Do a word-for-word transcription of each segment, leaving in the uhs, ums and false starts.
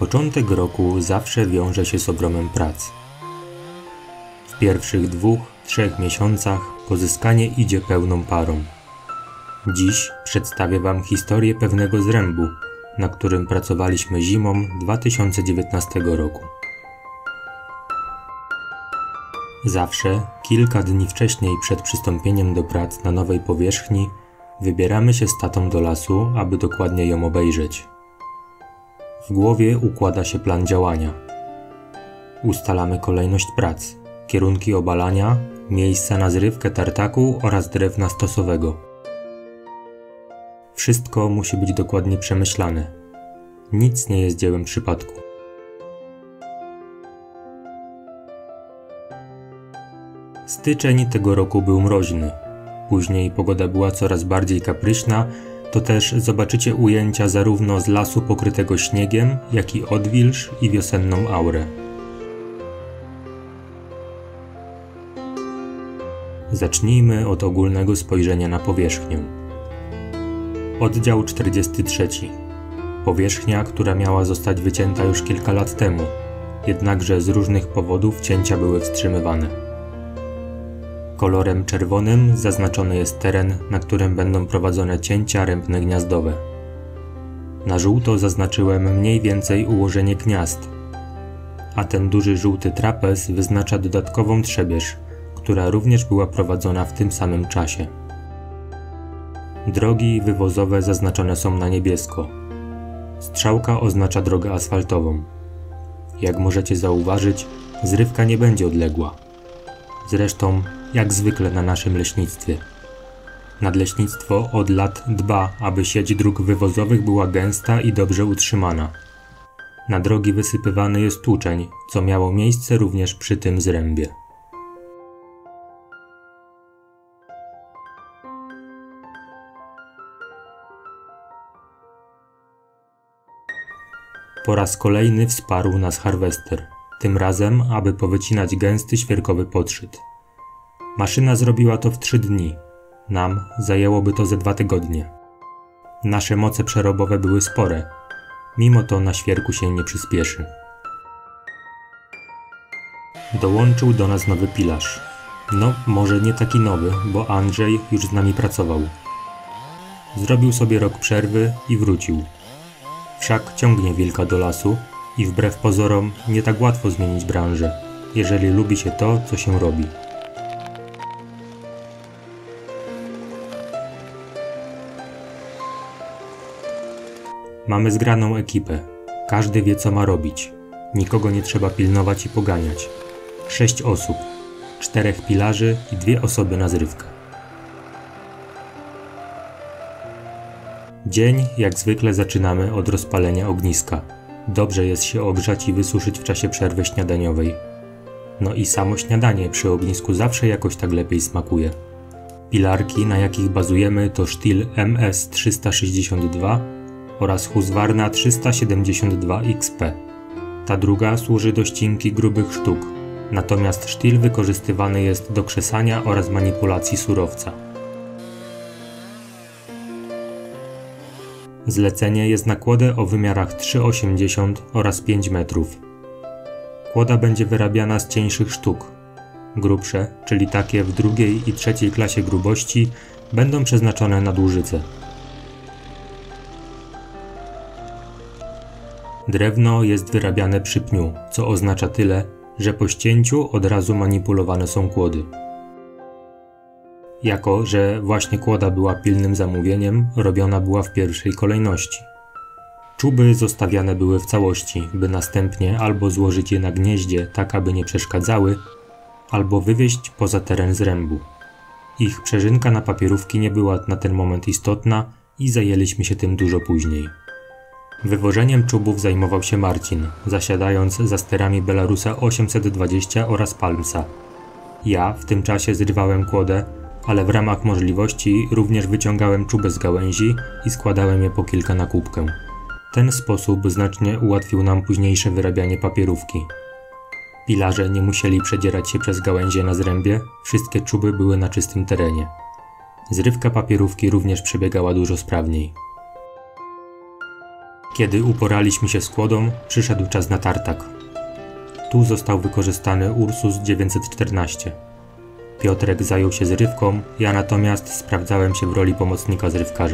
Początek roku zawsze wiąże się z ogromem prac. W pierwszych dwóch, trzech miesiącach pozyskanie idzie pełną parą. Dziś przedstawię Wam historię pewnego zrębu, na którym pracowaliśmy zimą dwa tysiące dziewiętnastego roku. Zawsze, kilka dni wcześniej przed przystąpieniem do prac na nowej powierzchni, wybieramy się z tatą do lasu, aby dokładnie ją obejrzeć. W głowie układa się plan działania. Ustalamy kolejność prac, kierunki obalania, miejsca na zrywkę tartaku oraz drewna stosowego. Wszystko musi być dokładnie przemyślane. Nic nie jest dziełem przypadku. Styczeń tego roku był mroźny. Później pogoda była coraz bardziej kapryśna, to też zobaczycie ujęcia zarówno z lasu pokrytego śniegiem, jak i odwilż i wiosenną aurę. Zacznijmy od ogólnego spojrzenia na powierzchnię. Oddział czterdziesty trzeci. Powierzchnia, która miała zostać wycięta już kilka lat temu, jednakże z różnych powodów cięcia były wstrzymywane. Kolorem czerwonym zaznaczony jest teren, na którym będą prowadzone cięcia rębne gniazdowe. Na żółto zaznaczyłem mniej więcej ułożenie gniazd, a ten duży żółty trapez wyznacza dodatkową trzebież, która również była prowadzona w tym samym czasie. Drogi wywozowe zaznaczone są na niebiesko. Strzałka oznacza drogę asfaltową. Jak możecie zauważyć, zrywka nie będzie odległa. Zresztą, jak zwykle na naszym leśnictwie. Nadleśnictwo od lat dba, aby sieć dróg wywozowych była gęsta i dobrze utrzymana. Na drogi wysypywany jest tłuczeń, co miało miejsce również przy tym zrębie. Po raz kolejny wsparł nas harwester, tym razem, aby powycinać gęsty świerkowy podszyt. Maszyna zrobiła to w trzy dni. Nam zajęłoby to ze dwa tygodnie. Nasze moce przerobowe były spore. Mimo to na świerku się nie przyspieszy. Dołączył do nas nowy pilarz. No, może nie taki nowy, bo Andrzej już z nami pracował. Zrobił sobie rok przerwy i wrócił. Wszak ciągnie wilka do lasu i wbrew pozorom nie tak łatwo zmienić branżę, jeżeli lubi się to, co się robi. Mamy zgraną ekipę. Każdy wie, co ma robić. Nikogo nie trzeba pilnować i poganiać. Sześć osób, czterech pilarzy i dwie osoby na zrywkę. Dzień, jak zwykle, zaczynamy od rozpalenia ogniska. Dobrze jest się ogrzać i wysuszyć w czasie przerwy śniadaniowej. No i samo śniadanie przy ognisku zawsze jakoś tak lepiej smakuje. Pilarki, na jakich bazujemy, to Stihl M S trzysta sześćdziesiąt dwa oraz Husqvarna trzysta siedemdziesiąt dwa X P. Ta druga służy do ścinki grubych sztuk, natomiast Stihl wykorzystywany jest do krzesania oraz manipulacji surowca. Zlecenie jest na kłodę o wymiarach trzy osiemdziesiąt oraz pięć metrów. Kłoda będzie wyrabiana z cieńszych sztuk. Grubsze, czyli takie w drugiej i trzeciej klasie grubości, będą przeznaczone na dłużyce. Drewno jest wyrabiane przy pniu, co oznacza tyle, że po ścięciu od razu manipulowane są kłody. Jako że właśnie kłoda była pilnym zamówieniem, robiona była w pierwszej kolejności. Czuby zostawiane były w całości, by następnie albo złożyć je na gnieździe tak, aby nie przeszkadzały, albo wywieźć poza teren zrębu. Ich przeżynka na papierówki nie była na ten moment istotna i zajęliśmy się tym dużo później. Wywożeniem czubów zajmował się Marcin, zasiadając za sterami Belarusa osiemset dwadzieścia oraz Palmsa. Ja w tym czasie zrywałem kłodę, ale w ramach możliwości również wyciągałem czuby z gałęzi i składałem je po kilka na kubkę. Ten sposób znacznie ułatwił nam późniejsze wyrabianie papierówki. Pilarze nie musieli przedzierać się przez gałęzie na zrębie, wszystkie czuby były na czystym terenie. Zrywka papierówki również przebiegała dużo sprawniej. Kiedy uporaliśmy się z kłodą, przyszedł czas na tartak. Tu został wykorzystany Ursus dziewięćset czternaście. Piotrek zajął się zrywką, ja natomiast sprawdzałem się w roli pomocnika zrywkarza.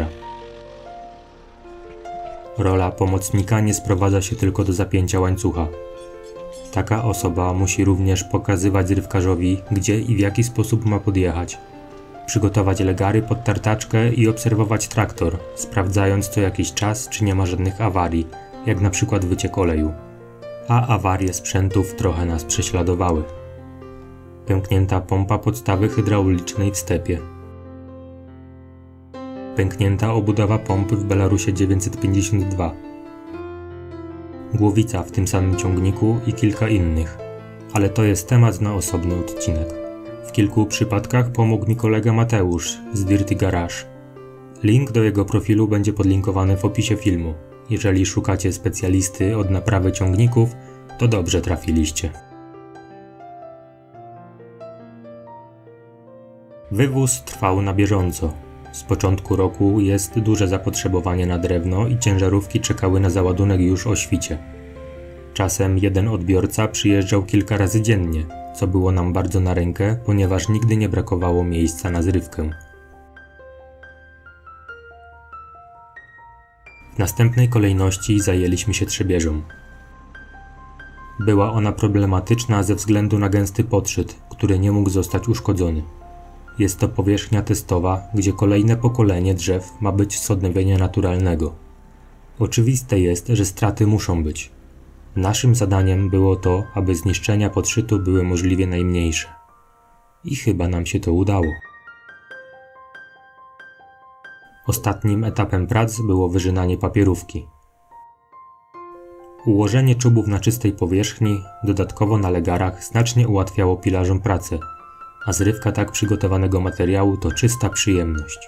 Rola pomocnika nie sprowadza się tylko do zapięcia łańcucha. Taka osoba musi również pokazywać zrywkarzowi, gdzie i w jaki sposób ma podjechać, przygotować legary pod tartaczkę i obserwować traktor, sprawdzając co jakiś czas, czy nie ma żadnych awarii, jak na przykład wyciek oleju. A awarie sprzętów trochę nas prześladowały. Pęknięta pompa podstawy hydraulicznej w stepie. Pęknięta obudowa pompy w Belarusie dziewięćset pięćdziesiąt dwa. Głowica w tym samym ciągniku i kilka innych, ale to jest temat na osobny odcinek. W kilku przypadkach pomógł mi kolega Mateusz z Dirty Garage. Link do jego profilu będzie podlinkowany w opisie filmu. Jeżeli szukacie specjalisty od naprawy ciągników, to dobrze trafiliście. Wywóz trwał na bieżąco. Z początku roku jest duże zapotrzebowanie na drewno i ciężarówki czekały na załadunek już o świcie. Czasem jeden odbiorca przyjeżdżał kilka razy dziennie, co było nam bardzo na rękę, ponieważ nigdy nie brakowało miejsca na zrywkę. W następnej kolejności zajęliśmy się Trzebieżą. Była ona problematyczna ze względu na gęsty podszyt, który nie mógł zostać uszkodzony. Jest to powierzchnia testowa, gdzie kolejne pokolenie drzew ma być z odnowienia naturalnego. Oczywiste jest, że straty muszą być. Naszym zadaniem było to, aby zniszczenia podszytu były możliwie najmniejsze. I chyba nam się to udało. Ostatnim etapem prac było wyrzynanie papierówki. Ułożenie czubów na czystej powierzchni, dodatkowo na legarach, znacznie ułatwiało pilarzom pracę, a zrywka tak przygotowanego materiału to czysta przyjemność.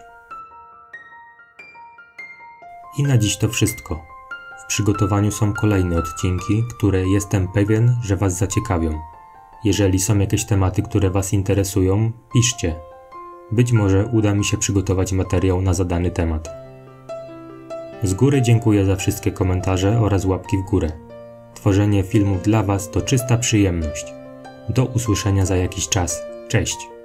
I na dziś to wszystko. W przygotowaniu są kolejne odcinki, które jestem pewien, że Was zaciekawią. Jeżeli są jakieś tematy, które Was interesują, piszcie. Być może uda mi się przygotować materiał na zadany temat. Z góry dziękuję za wszystkie komentarze oraz łapki w górę. Tworzenie filmów dla Was to czysta przyjemność. Do usłyszenia za jakiś czas. Cześć!